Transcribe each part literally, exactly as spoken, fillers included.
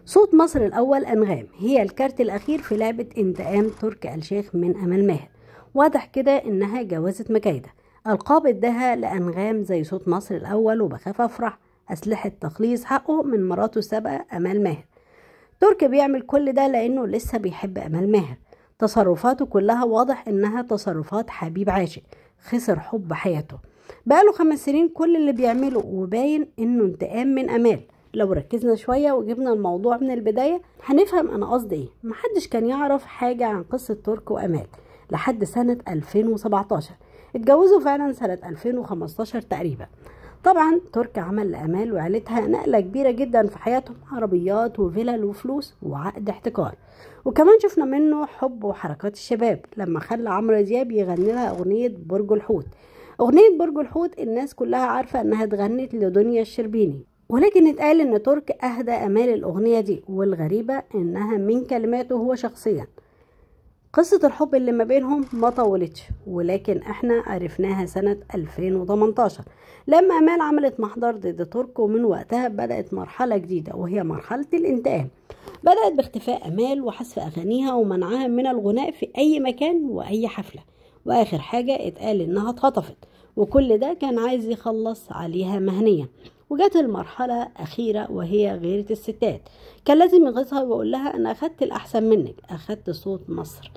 صوت مصر الأول أنغام هي الكارت الأخير في لعبة انتقام تركي آل الشيخ من أمال ماهر. واضح كده إنها جوازت مكايدة. ألقاب اداها لأنغام زي صوت مصر الأول وبخاف أفرح، أسلحة تخليص حقه من مراته السابقة أمال ماهر. تركي بيعمل كل ده لأنه لسه بيحب أمال ماهر. تصرفاته كلها واضح إنها تصرفات حبيب عاشق خسر حب حياته. بقاله خمس سنين كل اللي بيعمله وباين إنه انتقام من أمال. لو ركزنا شوية وجبنا الموضوع من البداية هنفهم أنا قصدي إيه. محدش كان يعرف حاجة عن قصة تركي وأمال لحد سنة ألفين وسبعتاشر. اتجوزوا فعلا سنة ألفين وخمستاشر تقريبا. طبعا تركي عمل لأمال وعيلتها نقلة كبيرة جدا في حياتهم، عربيات وفلل وفلوس وعقد احتكار، وكمان شفنا منه حب وحركات الشباب لما خلى عمرو دياب يغني لها أغنية برج الحوت. أغنية برج الحوت الناس كلها عارفة إنها اتغنت لدنيا الشربيني، ولكن اتقال إن تركي أهدى أمال الأغنية دي، والغريبة إنها من كلماته هو شخصيا. قصة الحب اللي ما بينهم ما طولتش، ولكن احنا عرفناها سنة ألفين وتمنتاشر لما أمال عملت محضر ضد تركي، ومن وقتها بدأت مرحلة جديدة وهي مرحلة الانتقام. بدأت باختفاء أمال وحذف أغانيها ومنعها من الغناء في أي مكان وأي حفلة، وآخر حاجة اتقال إنها اتخطفت، وكل ده كان عايز يخلص عليها مهنيا. وجات المرحلة أخيرة وهي غيرة الستات، كان لازم يغيظها ويقول لها أنا أخدت الأحسن منك، أخدت صوت مصر.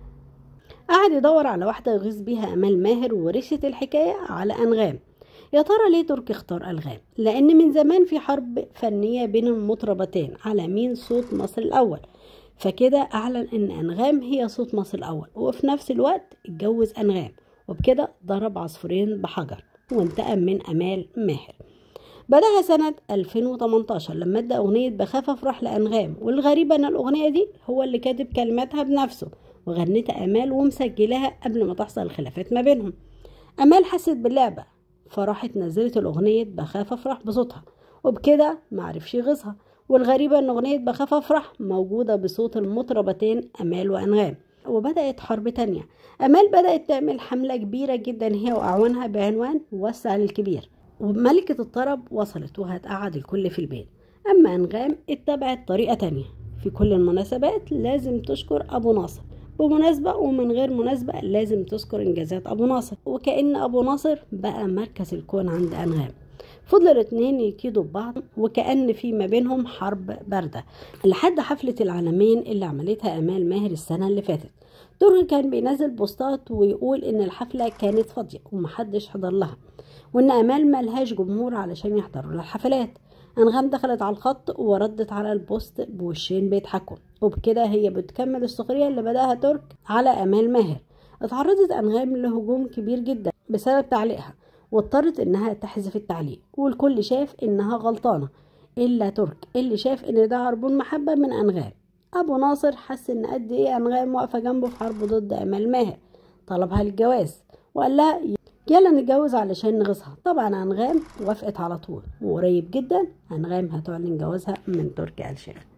قعد يدور على واحدة يغيظ بيها أمال ماهر، ورشت الحكاية على أنغام. يا ترى ليه تركي اختار أنغام؟ لأن من زمان في حرب فنية بين المطربتين على مين صوت مصر الأول، فكده أعلن إن أنغام هي صوت مصر الأول، وفي نفس الوقت اتجوز أنغام، وبكده ضرب عصفورين بحجر وانتقم من أمال ماهر. بدأها سنة ألفين وتمنتاشر لما ادى أغنية بخاف أفرح لأنغام، والغريبة إن الأغنية دي هو اللي كاتب كلماتها بنفسه وغنتها أمال ومسجلها قبل ما تحصل الخلافات ما بينهم. أمال حست باللعبة فراحت نزلت الأغنية بخاف أفرح بصوتها، وبكده معرفش يغيظها. والغريبة إن أغنية بخاف أفرح موجودة بصوت المطربتين أمال وأنغام. وبدأت حرب تانية. أمال بدأت تعمل حملة كبيرة جدا هي وأعوانها بعنوان وسع للكبير، وملكة الطرب وصلت وهتقعد الكل في البيت. أما أنغام اتبعت طريقة تانية، في كل المناسبات لازم تشكر أبو ناصر، بمناسبة ومن غير مناسبة لازم تذكر إنجازات أبو ناصر، وكأن أبو ناصر بقى مركز الكون عند أنغام. فضلوا الاتنين يكيدوا ببعض وكأن في ما بينهم حرب باردة لحد حفلة العالمين اللي عملتها أمال ماهر السنة اللي فاتت. تركي كان بينزل بوستات ويقول إن الحفلة كانت فاضية ومحدش حضر لها، وإن أمال ملهاش جمهور علشان يحضروا لها الحفلات. أنغام دخلت على الخط وردت على البوست بوشين بيضحكوا، وبكده هي بتكمل السخرية اللي بدأها ترك على أمال ماهر. اتعرضت أنغام لهجوم كبير جدا بسبب تعليقها، واضطرت إنها تحذف التعليق، والكل شاف إنها غلطانة إلا ترك اللي شاف إن ده عربون محبة من أنغام. أبو ناصر حس إن قد إيه أنغام واقفة جنبه في حرب ضد أمال ماهر، طلبها للجواز وقال لها يلا نتجوز علشان نغيظها. طبعا أنغام وافقت على طول، وقريب جدا أنغام هتعلن جوازها من تركي آل الشيخ.